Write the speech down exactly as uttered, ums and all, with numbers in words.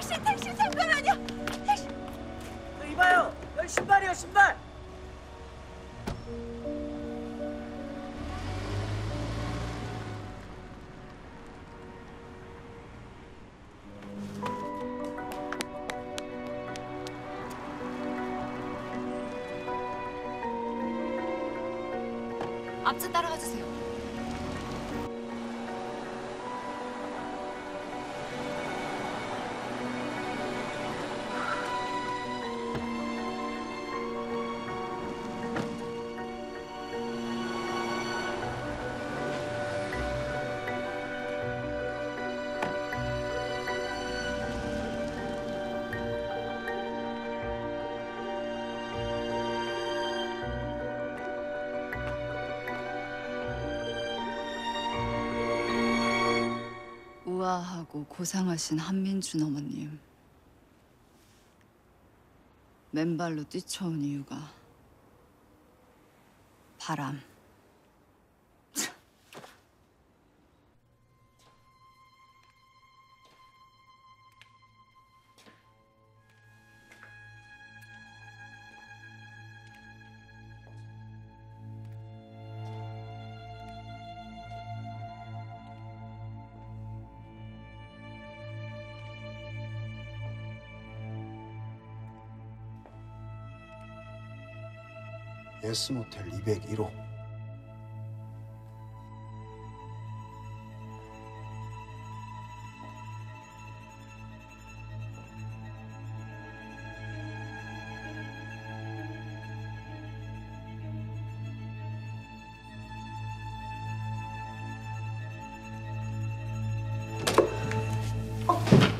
택시 택시 잠깐만요. 택시. 이봐요. 여기 신발이요 신발. 앞차 따라가 주세요. 우아하고 고상하신 한민준 어머님. 맨발로 뛰쳐온 이유가 바람. 예스모텔 이백일 호. 어?